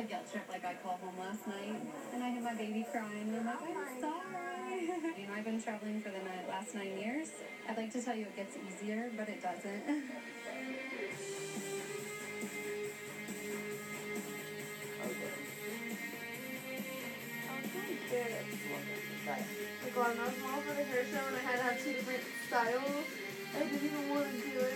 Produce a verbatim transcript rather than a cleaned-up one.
guilt trip. Like, I called home last night, and I had my baby crying, and I'm like, I'm sorry. You know, I've been traveling for the ni- last nine years. I'd like to tell you it gets easier, but it doesn't. Like, when I was small for the hair show and I had to have two different styles, I didn't even want to do it.